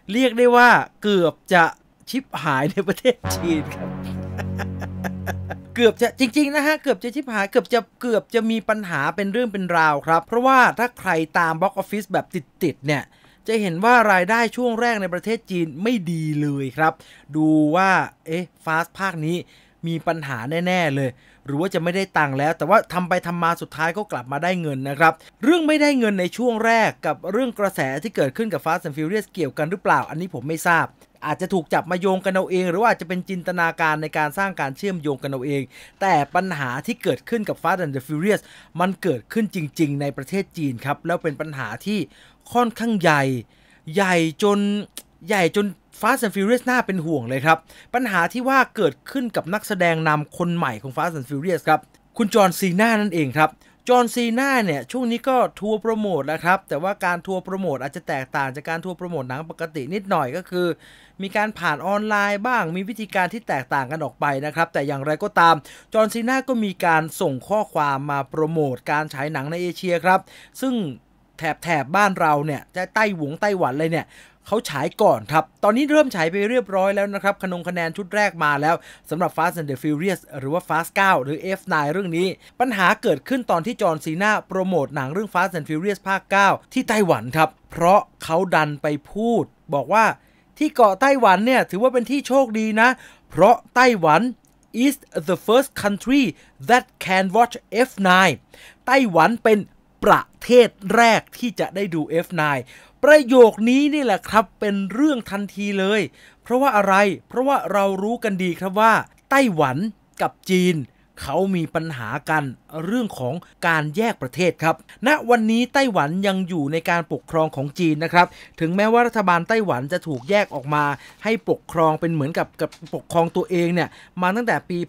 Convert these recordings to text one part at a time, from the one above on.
เรียกได้ว่าเกือบจะชิบหายในประเทศจีนครับ เกือบจะจริงๆนะฮะเกือบจะชิบหายเกือบจะมีปัญหาเป็นเรื่องเป็นราวครับเพราะว่าถ้าใครตามบ็อกซ์ออฟฟิศแบบติดเนี่ยจะเห็นว่ารายได้ช่วงแรกในประเทศจีนไม่ดีเลยครับดูว่าฟาสภาคนี้มีปัญหาแน่ๆเลยหรือว่าจะไม่ได้ตังค์แล้วแต่ว่าทำไปทำมาสุดท้ายก็กลับมาได้เงินนะครับเรื่องไม่ได้เงินในช่วงแรกกับเรื่องกระแสที่เกิดขึ้นกับ Fast and Furious เกี่ยวกันหรือเปล่าอันนี้ผมไม่ทราบอาจจะถูกจับมาโยงกันเอาเองหรือว่าอาจจะเป็นจินตนาการในการสร้างการเชื่อมโยงกันเอาเองแต่ปัญหาที่เกิดขึ้นกับ Fast and the Furious มันเกิดขึ้นจริงๆในประเทศจีนครับแล้วเป็นปัญหาที่ค่อนข้างใหญ่จน Fast and Furious น่าเป็นห่วงเลยครับปัญหาที่ว่าเกิดขึ้นกับนักแสดงนำคนใหม่ของ Fast and Furious ครับคุณจอห์นซีน่านั่นเองครับจอห์นซีน่าเนี่ยช่วงนี้ก็ทัวร์โปรโมทแล้วครับแต่ว่าการทัวร์โปรโมทอาจจะแตกต่างจากการทัวร์โปรโมทหนังปกตินิดหน่อยก็คือมีการผ่านออนไลน์บ้างมีวิธีการที่แตกต่างกันออกไปนะครับแต่อย่างไรก็ตามจอห์นซีน่าก็มีการส่งข้อความมาโปรโมทการฉายหนังในเอเชียครับซึ่งแถบบ้านเราเนี่ยไต้หวันเลยเนี่ยเขาฉายก่อนครับตอนนี้เริ่มฉายไปเรียบร้อยแล้วนะครับคะแนนชุดแรกมาแล้วสำหรับ Fast and the Furious หรือว่า Fast 9 หรือ F9 เรื่องนี้ปัญหาเกิดขึ้นตอนที่จอห์นซีน่าโปรโมทหนังเรื่อง Fast and Furious ภาค 9 ที่ไต้หวันครับเพราะเขาดันไปพูดบอกว่าที่เกาะไต้หวันเนี่ยถือว่าเป็นที่โชคดีนะเพราะไต้หวัน is the first country that can watch F9 ไต้หวันเป็นประเทศแรกที่จะได้ดู F9 ประโยคนี้นี่แหละครับเป็นเรื่องทันทีเลยเพราะว่าอะไรเพราะว่าเรารู้กันดีครับว่าไต้หวันกับจีนเขามีปัญหากันเรื่องของการแยกประเทศครับณวันนี้ไต้หวันยังอยู่ในการปกครองของจีนนะครับถึงแม้ว่ารัฐบาลไต้หวันจะถูกแยกออกมาให้ปกครองเป็นเหมือนกับปกครองตัวเองเนี่ยมาตั้งแต่ปี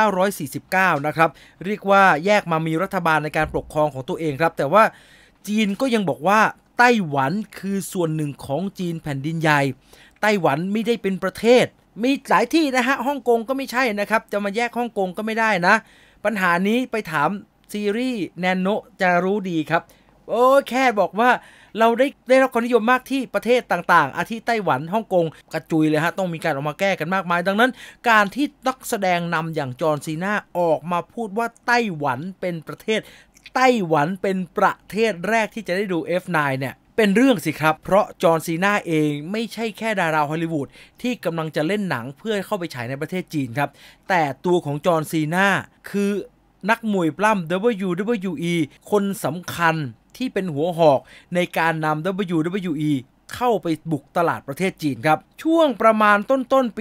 1949 นะครับเรียกว่าแยกมามีรัฐบาลในการปกครองของตัวเองครับแต่ว่าจีนก็ยังบอกว่าไต้หวันคือส่วนหนึ่งของจีนแผ่นดินใหญ่ไต้หวันไม่ได้เป็นประเทศมีหลายที่นะฮะฮ่องกงก็ไม่ใช่นะครับจะมาแยกฮ่องกงก็ไม่ได้นะปัญหานี้ไปถามซีรีส์แนนโนจะรู้ดีครับแค่บอกว่าเราได้รับความนิยมมากที่ประเทศต่างๆอาทิไต้หวันฮ่องกงกระจุยเลยฮะต้องมีการออกมาแก้กันมากมายดังนั้นการที่นักแสดงนำอย่างจอห์นซีน่าออกมาพูดว่าไต้หวันเป็นประเทศไต้หวันเป็นประเทศแรกที่จะได้ดู F9 เนี่ยเป็นเรื่องสิครับเพราะจอห์นซีน่าเองไม่ใช่แค่ดาราฮอลลีวูดที่กำลังจะเล่นหนังเพื่อเข้าไปฉายในประเทศจีนครับแต่ตัวของจอห์นซีน่าคือนักมวยปล้ำ WWE คนสำคัญที่เป็นหัวหอกในการนำ WWE เข้าไปบุกตลาดประเทศจีนครับช่วงประมาณต้นปี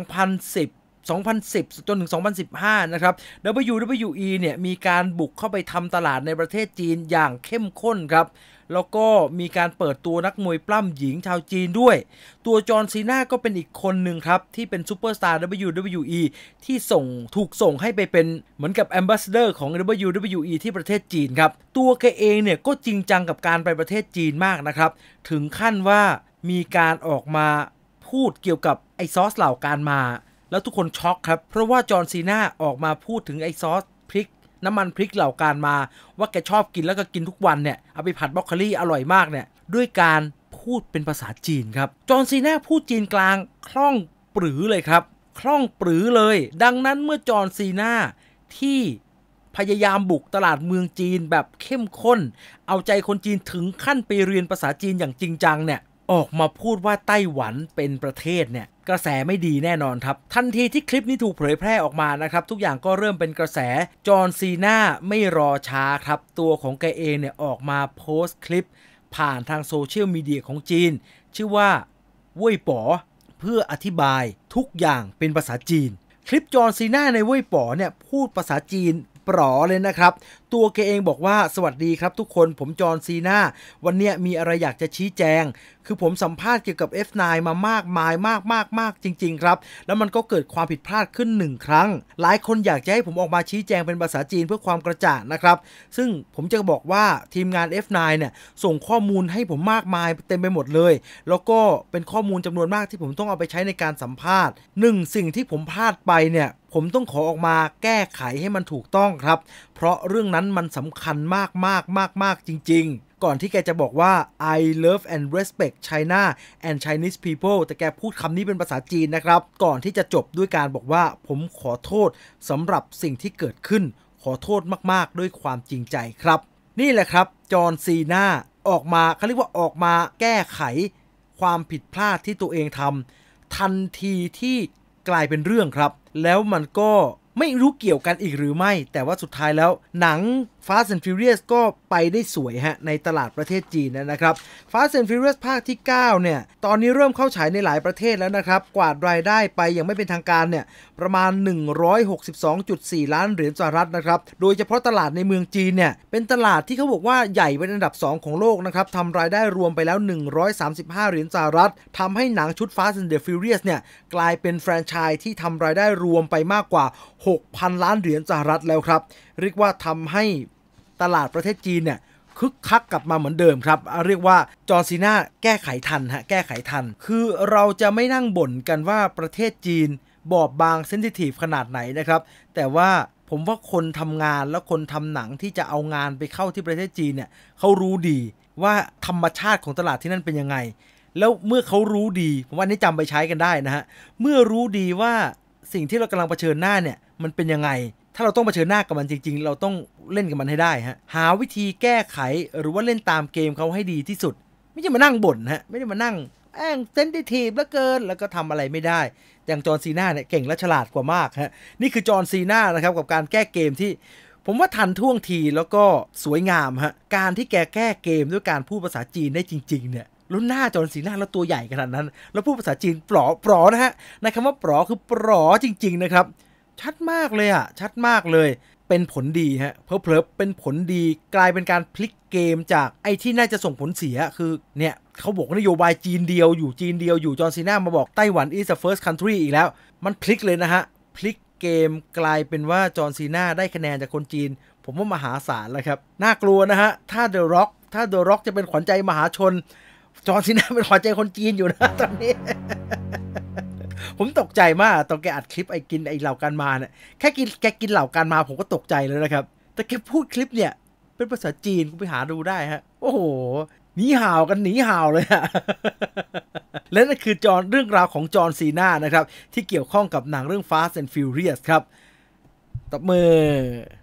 2010 จนถึง 2015 นะครับ WWE เนี่ยมีการบุกเข้าไปทำตลาดในประเทศจีนอย่างเข้มข้นครับแล้วก็มีการเปิดตัวนักมวยปล้ำหญิงชาวจีนด้วยตัวจอห์นซีน่าก็เป็นอีกคนหนึ่งครับที่เป็นซูเปอร์สตาร์ WWE ที่ถูกส่งให้ไปเป็นเหมือนกับแอมบาสเดอร์ของ WWE ที่ประเทศจีนครับตัวแกเองเนี่ยก็จริงจังกับการไปประเทศจีนมากนะครับถึงขั้นว่ามีการออกมาพูดเกี่ยวกับไอซอสเหล่าการมาแล้วทุกคนช็อกครับเพราะว่าจอห์นซีน่าออกมาพูดถึงไอซอสพริกน้ำมันพริกเหล่าการมาว่าแกชอบกินแล้วก็กินทุกวันเนี่ยเอาไปผัดบรอกโคลีอร่อยมากเนี่ยด้วยการพูดเป็นภาษาจีนครับจอห์นซีน่าพูดจีนกลางคล่องปรือเลยครับคล่องปรือเลยดังนั้นเมื่อจอห์นซีน่าที่พยายามบุกตลาดเมืองจีนแบบเข้มข้นเอาใจคนจีนถึงขั้นไปเรียนภาษาจีนอย่างจริงจังเนี่ยออกมาพูดว่าไต้หวันเป็นประเทศเนี่ยกระแสไม่ดีแน่นอนครับทันทีที่คลิปนี้ถูกเผยแพร่ออกมานะครับทุกอย่างก็เริ่มเป็นกระแสจอห์นซีน่าไม่รอช้าครับตัวของแกเองเนี่ยออกมาโพสต์คลิปผ่านทางโซเชียลมีเดียของจีนชื่อว่าเว่ยป๋อเพื่ออธิบายทุกอย่างเป็นภาษาจีนคลิปจอห์นซีน่าในเว่ยป๋อเนี่ยพูดภาษาจีนปลอเลยนะครับตัวแกเองบอกว่าสวัสดีครับทุกคนผมจอห์นซีน่าวันนี้มีอะไรอยากจะชี้แจงคือผมสัมภาษณ์เกี่ยวกับ F9 มามากมายมากจริงๆครับแล้วมันก็เกิดความผิดพลาดขึ้น1ครั้งหลายคนอยากจะให้ผมออกมาชี้แจงเป็นภาษาจีนเพื่อความกระจ่างนะครับซึ่งผมจะบอกว่าทีมงาน F9 เนี่ยส่งข้อมูลให้ผมมากมายเต็มไปหมดเลยแล้วก็เป็นข้อมูลจำนวนมากที่ผมต้องเอาไปใช้ในการสัมภาษณ์สิ่งที่ผมพลาดไปเนี่ยผมต้องขอออกมาแก้ไขให้มันถูกต้องครับเพราะเรื่องนั้นมันสำคัญมากจริงๆก่อนที่แกจะบอกว่า I love and respect China and Chinese people แต่แกพูดคำนี้เป็นภาษาจีนนะครับก่อนที่จะจบด้วยการบอกว่าผมขอโทษสำหรับสิ่งที่เกิดขึ้นขอโทษมากๆด้วยความจริงใจครับนี่แหละครับจอห์นซีนาออกมาเขาเรียกว่าออกมาแก้ไขความผิดพลาดที่ตัวเองทำทันทีที่กลายเป็นเรื่องครับแล้วมันก็ไม่รู้เกี่ยวกันอีกหรือไม่แต่ว่าสุดท้ายแล้วหนัง Fast and Furious ก็ไปได้สวยฮะในตลาดประเทศจีนนะครับ Fast and Furious ภาคที่9เนี่ยตอนนี้เริ่มเข้าฉายในหลายประเทศแล้วนะครับกวาดรายได้ไปอย่างไม่เป็นทางการเนี่ยประมาณ 162.4 ล้านเหรียญสหรัฐนะครับโดยเฉพาะตลาดในเมืองจีนเนี่ยเป็นตลาดที่เขาบอกว่าใหญ่เป็นอันดับ2ของโลกนะครับทำรายได้รวมไปแล้ว135เหรียญสหรัฐทำให้หนังชุด Fast and the Furious เนี่ยกลายเป็นแฟรนไชส์ที่ทำรายได้รวมไปมากกว่า 6,000 ล้านเหรียญสหรัฐแล้วครับเรียกว่าทำให้ตลาดประเทศจีนเนี่ยคึกคักกลับมาเหมือนเดิมครับเรียกว่าจอห์นซีนาแก้ไขทันแก้ไขทันคือเราจะไม่นั่งบ่นกันว่าประเทศจีนบอบบางเซนซิทีฟขนาดไหนนะครับแต่ว่าผมว่าคนทำงานและคนทำหนังที่จะเอางานไปเข้าที่ประเทศจีนเนี่ยเขารู้ดีว่าธรรมชาติของตลาดที่นั่นเป็นยังไงแล้วเมื่อเขารู้ดีผมว่านี้จำไปใช้กันได้นะฮะเมื่อรู้ดีว่าสิ่งที่เรากำลังเผชิญหน้าเนี่ยมันเป็นยังไงถ้าเราต้องเผชิญหน้ากับมันจริงๆเราต้องเล่นกับมันให้ได้ฮะหาวิธีแก้ไขหรือว่าเล่นตามเกมเขาให้ดีที่สุดไม่ใช่มานั่งบ่นฮะไม่ได้มานั่งเซนซิทีฟเหลือเกินแล้วก็ทำอะไรไม่ได้อย่างจอห์นซีนาเนี่ยเก่งและฉลาดกว่ามากฮะนี่คือจอห์นซีนานะครับกับการแก้เกมที่ผมว่าทันท่วงทีแล้วก็สวยงามฮะการที่แกแก้เกมด้วยการพูดภาษาจีนได้จริงๆเนี่ยรุ่นหน้าจอห์นซีนาแล้วตัวใหญ่ขนาดนั้นแล้วพูดภาษาจีนปลอนะฮะในคำว่าปลอคือปลอจริงๆนะครับชัดมากเลยชัดมากเลยเป็นผลดีฮะเพลอเป็นผลดีกลายเป็นการพลิกเกมจากไอ้ที่น่าจะส่งผลเสียคือเนี่ยเขาบอกนโยบายจีนเดียวอยู่จอห์นซีนามาบอกไต้หวัน is the first country อีกแล้วมันพลิกเลยนะฮะพลิกเกมกลายเป็นว่าจอห์นซีนาได้คะแนนจากคนจีนผมว่ามหาศาลแล้วครับน่ากลัวนะฮะถ้า The Rock จะเป็นขวัญใจมหาชนจอห์นซีนาเป็นขวัญใจคนจีนอยู่นะตอนนี้ ผมตกใจมากตอนแกอัดคลิปกินเหล่าการมาเนี่ยแค่แกกินเหล่าการมาผมก็ตกใจเลยนะครับแต่แกพูดคลิปเนี่ยเป็นภาษาจีนกูไปหาดูได้ฮะโอ้โหหนีห่าวกันหนีห่าวเลยฮะ และนั่นคือเรื่องราวของจอห์นซีนานะครับที่เกี่ยวข้องกับหนังเรื่อง Fast and Furious ครับตบมือ